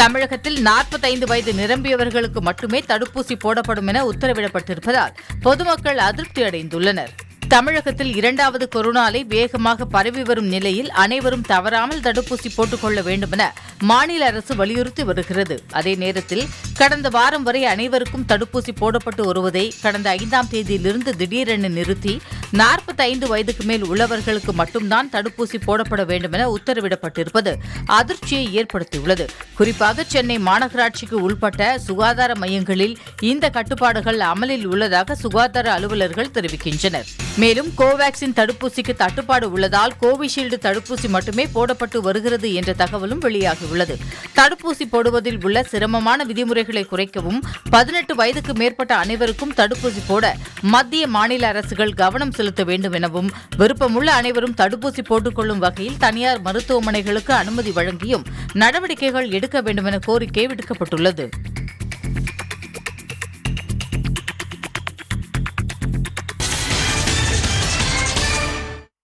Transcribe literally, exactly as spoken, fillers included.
தமிழகத்தில் நாற்பத்தைந்து வயது நிரம்பியவர்களுக்கு மட்டுமே தடுப்பூசி போடப்படும் என உத்தரவிடப்பட்டிருப்பதால் பொதுமக்கள் அதிருப்தி அடைந்துள்ளனர். தமிழகத்தில் இரண்டாவது கொரோனா அலை வேகமாக பரவி வரும் நிலையில் அனைவரும் தவறாமல் தடுப்பூசி போட்டுக் கொள்ள வேண்டும் என மாநில அரசு வலியுறுத்தி வருகிறது. அதே நேரத்தில் கடந்த வாரம் வரை அனைவருக்கும் தடுப்பூசி போடப்பட்டு வருவதை கடந்த ஐந்தாம் தேதியிலிருந்து திடீரென நிறுத்தி நாற்பத்தைந்து வயதுக்கு மேல் உள்ளவர்களுக்கு மட்டும்தான் தடுப்பூசி போடப்பட வேண்டும் என உத்தரவிடப்பட்டிருப்பது அதிர்ச்சியை ஏற்படுத்தியுள்ளது. குறிப்பாக சென்னை மாநகராட்சிக்கு உட்பட்ட சுகாதார மையங்களில் இந்த கட்டுப்பாடுகள் அமலில் உள்ளதாக சுகாதார அலுவலர்கள் தெரிவிக்கின்றனர். மேலும் கோவாக்சின் தடுப்பூசிக்கு தட்டுப்பாடு உள்ளதால் கோவிஷீல்டு தடுப்பூசி மட்டுமே போடப்பட்டு வருகிறது என்ற தகவலும் வெளியாகியுள்ளது. தடுப்பூசி போடுவதில் உள்ள சிரமமான விதிமுறைகளை குறைக்கவும் பதினெட்டு வயதுக்கு மேற்பட்ட அனைவருக்கும் தடுப்பூசி போட மத்திய மாநில அரசுகள் கவனம் செலுத்த வேண்டும் எனவும் விருப்பமுள்ள அனைவரும் தடுப்பூசி போட்டுக் கொள்ளும் வகையில் தனியார் மருத்துவமனைகளுக்கு அனுமதி வழங்கியும் நடவடிக்கைகள் எடுக்க வேண்டும் என கோரிக்கை விடுக்கப்பட்டுள்ளது.